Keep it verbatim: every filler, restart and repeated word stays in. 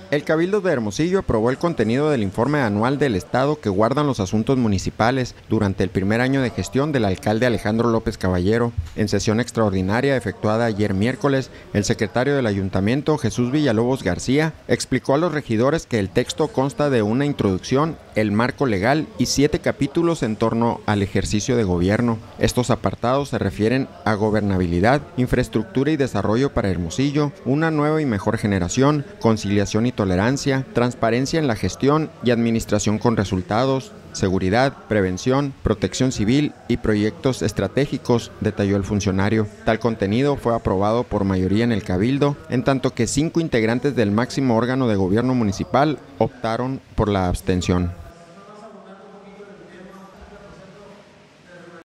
El Cabildo de Hermosillo aprobó el contenido del informe anual del Estado que guardan los asuntos municipales durante el primer año de gestión del alcalde Alejandro López Caballero. En sesión extraordinaria efectuada ayer miércoles, el secretario del Ayuntamiento, Jesús Villalobos García, explicó a los regidores que el texto consta de una introducción, el marco legal y siete capítulos en torno al ejercicio de gobierno. Estos apartados se refieren a gobernabilidad, infraestructura y desarrollo para Hermosillo, una nueva y mejor generación, conciliación y tolerancia, transparencia en la gestión y administración con resultados, seguridad, prevención, protección civil y proyectos estratégicos, detalló el funcionario. Tal contenido fue aprobado por mayoría en el Cabildo, en tanto que cinco integrantes del máximo órgano de gobierno municipal optaron por la abstención.